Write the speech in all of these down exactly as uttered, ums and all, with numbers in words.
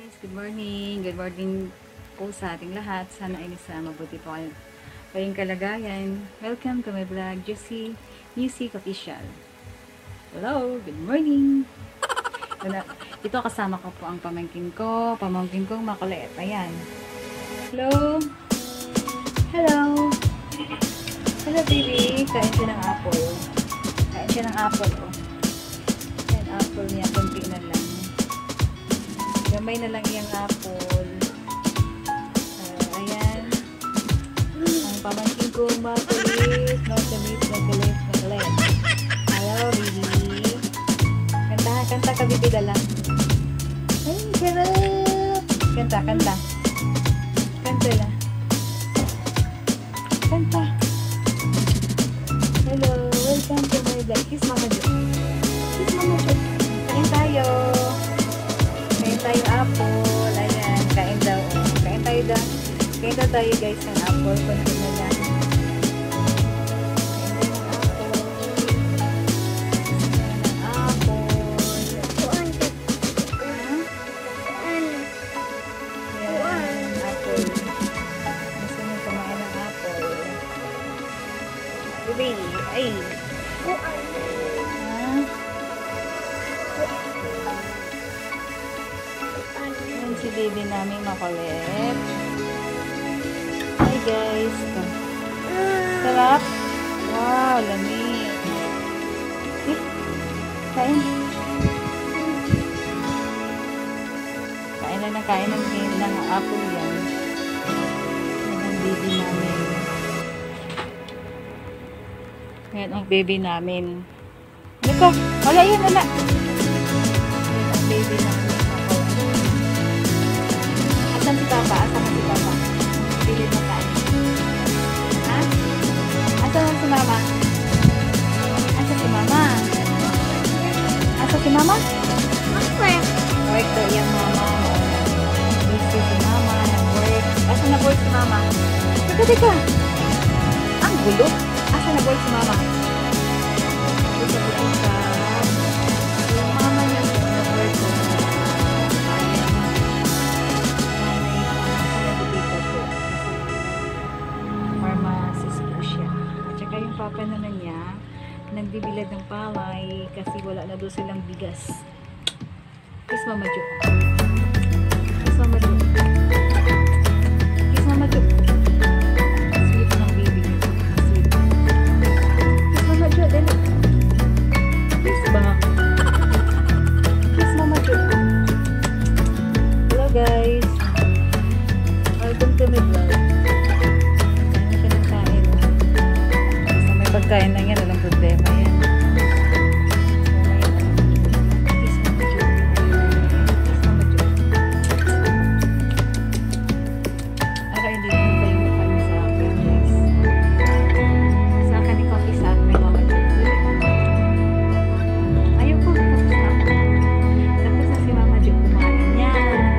guys, good morning. Good morning po sa ating lahat. Sana ay nasa mabuti po kayo kayong kalagayan. Welcome to my vlog, Juicy Music Official. Hello, good morning. Ito kasama ko po ang pamangkin ko. Pamangkin kong makulit. Ayan. Hello. Hello. Hello baby. Kain siya ng apple. Kain siya ng apple. Oh. Kain apple niya. Kunti na lang. Gamay na lang yung apple. Uh, ayan. Ang pamangkin ko makulit. Makulit, makulit, makulit. Hello baby. Kanta, kanta ka bibi dalang. Ay, sarap. Kanta, kanta. Kanta na. Kanta. Hello, welcome to my vlog. Kiss Mama Jo. Kiss Mama Jo. Kain tayo. Kain tayo apple. Ayan, kain daw. Kain tayo daw. Kain daw tayo guys ng apple. Kunti na lang. Baby, ay. Ah. Ayan si baby namin makulit. Hi guys. Sarap. Wow, lamig. Eh, kain. Kain na na kain ng, ng apple yan. Yan ang baby namin. Yan ang baby namin. Ano ka? Wala yan, wala. Yan ang baby namin. Asan si Papa? Asan ka si Papa? Bili mo kain. Ha? Asan si Mama? Asan si Mama? Asan si Mama? Work. Work daw yan, Mama. Busy si Mama. Nag-work. Asan nag-work si Mama? Teka, teka. Ang gulo. Asa na boy si Mama? Ito po siya. Yung mama niya na boy ko. Ayan. Nanay ko. Asa na dito po. Pharmacist po siya. At saka yung papa naman niya, nagbibilad ng palay kasi wala na doon silang bigas. Kiss Mama Jo. Kiss Mama Jo. Kiss Mama Jo. Guys, welcome to my vlog. Ano siya ng kain? Basta may pagkain lang yan, walang problema yan. Kiss Mama Jo. Kiss Mama Jo. Aka hindi mo kayo makain sa akin guys. Sa akin ni Coffee sa akin Mama Jo. Ayaw ko, tapos na. Tapos na si Mama Jo kumain niya.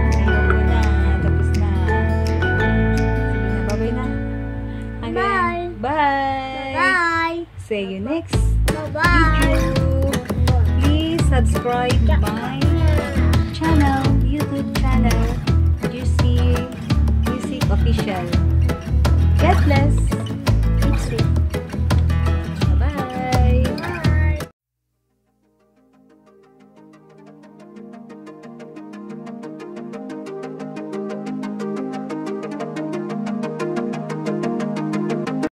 Bye. Bye. Bye. See you next Bye. video. Please subscribe my